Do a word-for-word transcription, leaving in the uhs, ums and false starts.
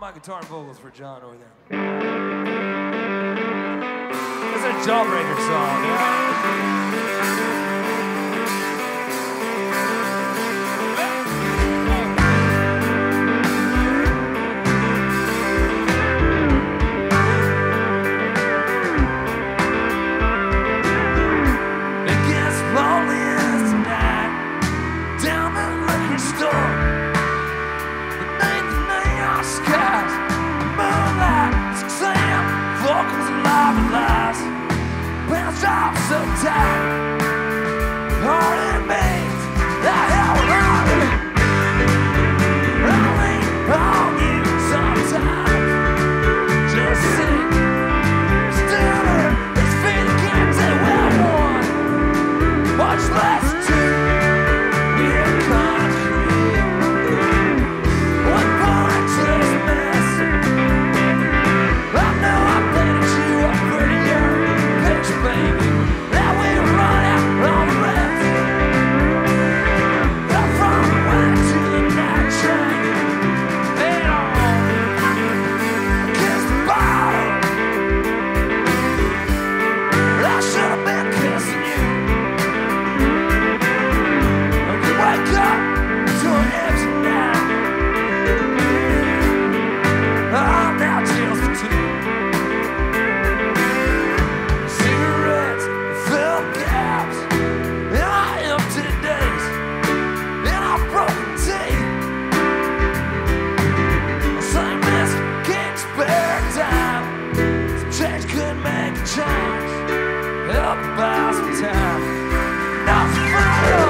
my guitar and vocals for John over there. It's a Jawbreaker song, yeah? I'm so tired, heart and veins, the hell on me. I lean on you sometimes. Just sit still, this feeling can't do what I want, much less two. We're concrete, one point to this mess. I know I painted you up pretty young, bitch, baby. Help buy some time. Not for